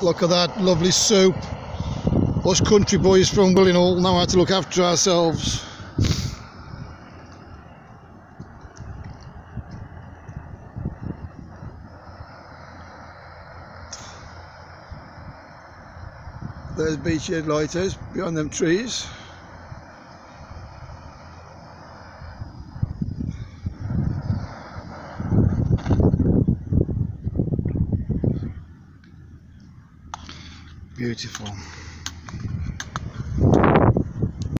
Look at that lovely soup. Us country boys from Willenhall know how to look after ourselves. There's Beachyard Lighthouse behind them trees. Beautiful.